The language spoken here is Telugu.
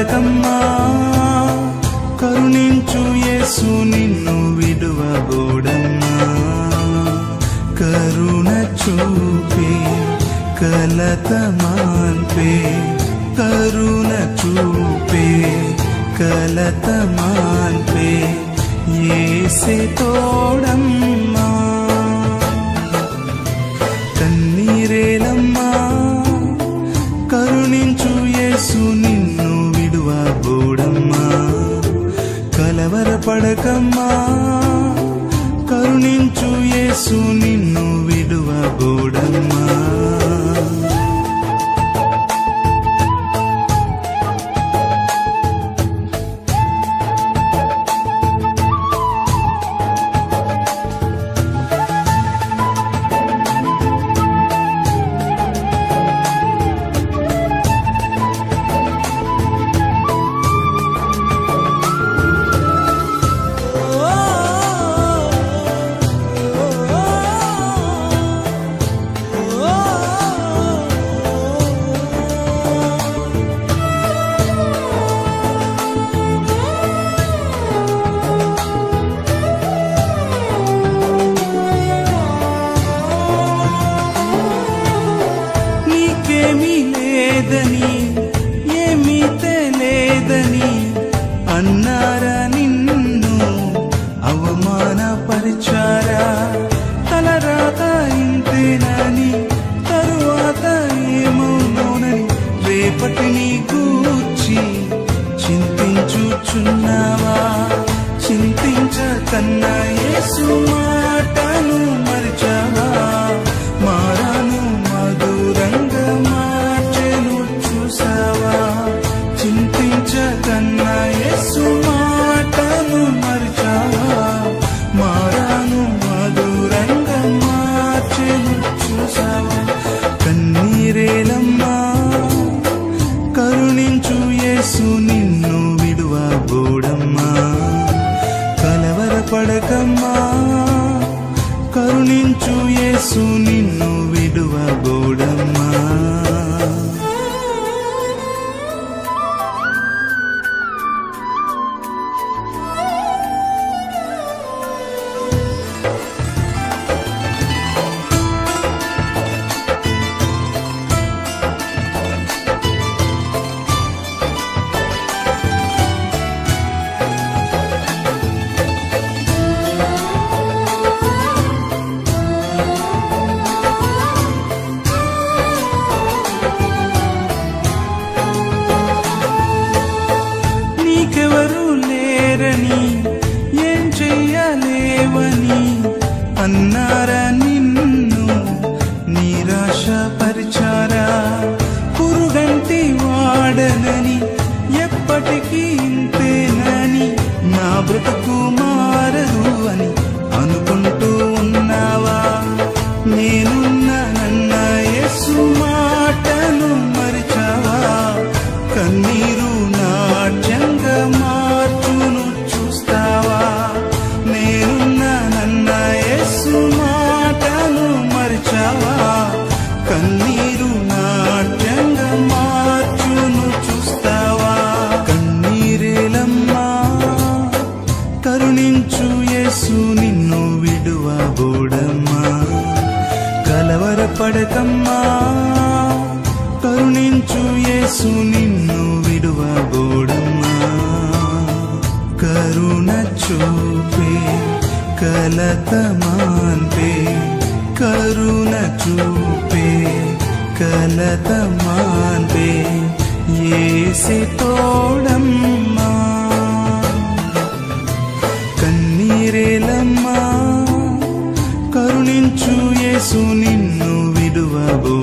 కలవరపడకమ్మా, కరుణించు యేసు నిన్ను విడువబోడమ్మా. కరుణ చూపే కలత మాన్పే, కరుణ చూపే కలత మాన్పే యేసే తోడమ్మా. కన్నీరేలమ్మా, కరుణించు యేసు నిన్ను విడువబోడమ్మా. కలవరపడకమ్మా, కరుణించు యేసు నిన్ను విడువబోడమ్మా. ఏమీ తెలియదని అన్నారా నిన్ను, అవమానపరిచారా? తలరాత ఇంతేనని, తరువాత ఏమవునోనని రేపటిని గూర్చి చింతించుచున్నావా? చింతించకన్నా యేసు మాటను మరిచావా? మారాను మధురంగా మార్చెను చూసావా? చింతించకన్నా యేసు మాటను మరిచావా? మారాను మధురంగా మార్చెను చూసావా? కన్నీరేలమ్మా, కరుణించు యేసు నిన్ను విడువబోడమ్మా. కలవరపడకమ్మా, కరుణించు యేసు నిన్ను విడువబోడమ్మా. నీకెవరు లేరని, ఏం చెయ్యలేవని అన్నారా నిన్ను, నిరాశపరిచారా? పురుగంటి వాడనని, ఎప్పటికీ ఇంతేనని, నా బ్రతుకు మారదు అని అనుకుంటూ ఉన్నావా? నేనున్నానన్న యేసు మాటను మరిచావా? కన్నీరు నాట్యంగా మార్చును చూస్తావా? నేనున్నానన్న యేసు మాటను మరిచావా? కన్నీరు నాట్యంగా మార్చును చూస్తావా? కన్నీరేలమ్మా, కరుణించు యేసు నిన్ను విడువబోడమ్మా. కలవరపడకమ్మా, కరుణించు యేసు నిన్ను విడువబోడమ్మా. కరుణ చూపే కలత మాన్పే, కరుణ చూపే కలత మాన్పే యేసే తోడమ్మా. కన్నీరేలమ్మా, కరుణించు యేసు నిన్ను విడువబోడమ్మా.